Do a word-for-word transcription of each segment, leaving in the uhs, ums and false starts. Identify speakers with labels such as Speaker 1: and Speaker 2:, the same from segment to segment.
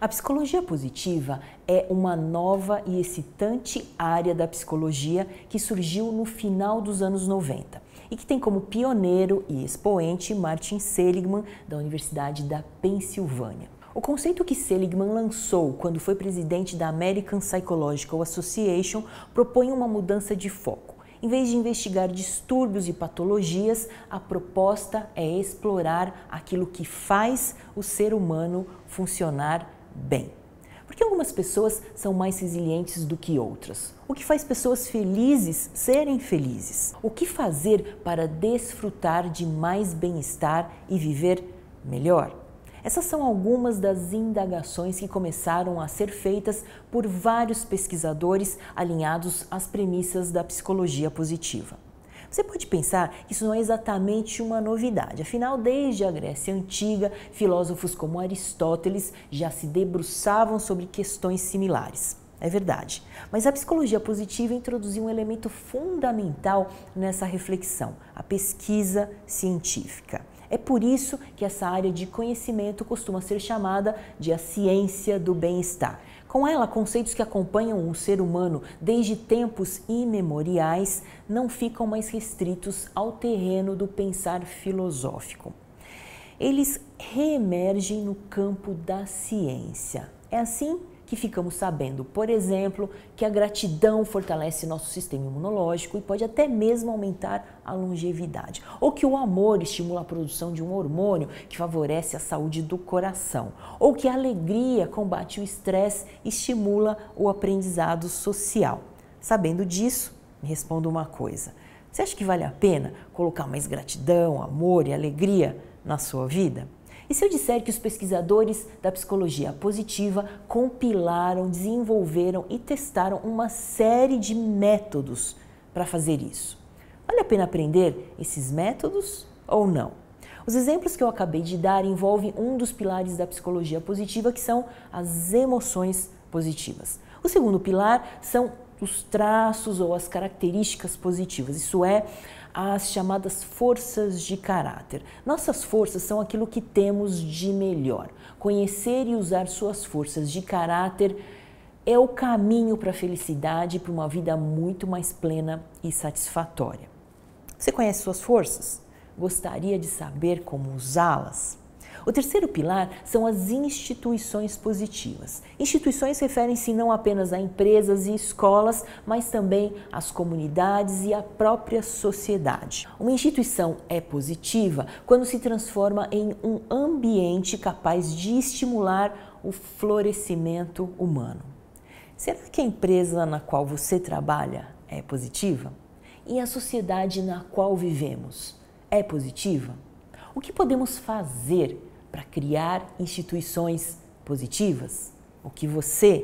Speaker 1: A psicologia positiva é uma nova e excitante área da psicologia que surgiu no final dos anos noventa e que tem como pioneiro e expoente Martin Seligman, da Universidade da Pensilvânia. O conceito que Seligman lançou quando foi presidente da American Psychological Association propõe uma mudança de foco. Em vez de investigar distúrbios e patologias, a proposta é explorar aquilo que faz o ser humano funcionar bem. Porque algumas pessoas são mais resilientes do que outras? O que faz pessoas felizes serem felizes? O que fazer para desfrutar de mais bem-estar e viver melhor? Essas são algumas das indagações que começaram a ser feitas por vários pesquisadores alinhados às premissas da psicologia positiva. Você pode pensar que isso não é exatamente uma novidade, afinal, desde a Grécia Antiga, filósofos como Aristóteles já se debruçavam sobre questões similares. É verdade, mas a psicologia positiva introduziu um elemento fundamental nessa reflexão, a pesquisa científica. É por isso que essa área de conhecimento costuma ser chamada de a ciência do bem-estar. Com ela, conceitos que acompanham o ser humano desde tempos imemoriais não ficam mais restritos ao terreno do pensar filosófico. Eles reemergem no campo da ciência. É assim que ficamos sabendo, por exemplo, que a gratidão fortalece nosso sistema imunológico e pode até mesmo aumentar a longevidade, ou que o amor estimula a produção de um hormônio que favorece a saúde do coração, ou que a alegria combate o estresse e estimula o aprendizado social. Sabendo disso, me responda uma coisa: você acha que vale a pena colocar mais gratidão, amor e alegria na sua vida? E se eu disser que os pesquisadores da psicologia positiva compilaram, desenvolveram e testaram uma série de métodos para fazer isso? Vale a pena aprender esses métodos ou não? Os exemplos que eu acabei de dar envolvem um dos pilares da psicologia positiva, que são as emoções positivas. O segundo pilar são os traços ou as características positivas, isso é, as chamadas forças de caráter. Nossas forças são aquilo que temos de melhor. Conhecer e usar suas forças de caráter é o caminho para a felicidade e para uma vida muito mais plena e satisfatória. Você conhece suas forças? Gostaria de saber como usá-las? O terceiro pilar são as instituições positivas. Instituições referem-se não apenas a empresas e escolas, mas também às comunidades e à própria sociedade. Uma instituição é positiva quando se transforma em um ambiente capaz de estimular o florescimento humano. Será que a empresa na qual você trabalha é positiva? E a sociedade na qual vivemos é positiva? O que podemos fazer para criar instituições positivas? O que você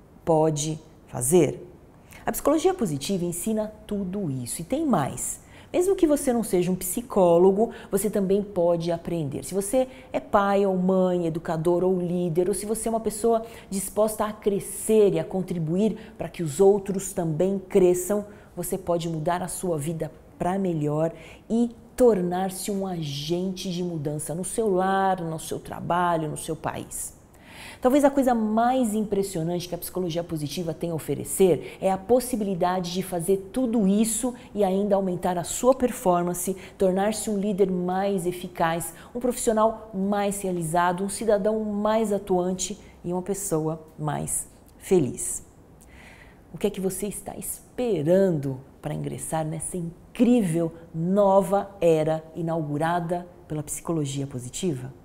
Speaker 1: pode fazer? A psicologia positiva ensina tudo isso e tem mais. Mesmo que você não seja um psicólogo, você também pode aprender. Se você é pai ou mãe, educador ou líder, ou se você é uma pessoa disposta a crescer e a contribuir para que os outros também cresçam, você pode mudar a sua vida para melhor e tornar-se um agente de mudança no seu lar, no seu trabalho, no seu país. Talvez a coisa mais impressionante que a psicologia positiva tem a oferecer é a possibilidade de fazer tudo isso e ainda aumentar a sua performance, tornar-se um líder mais eficaz, um profissional mais realizado, um cidadão mais atuante e uma pessoa mais feliz. O que é que você está esperando para ingressar nessa incrível nova era inaugurada pela psicologia positiva?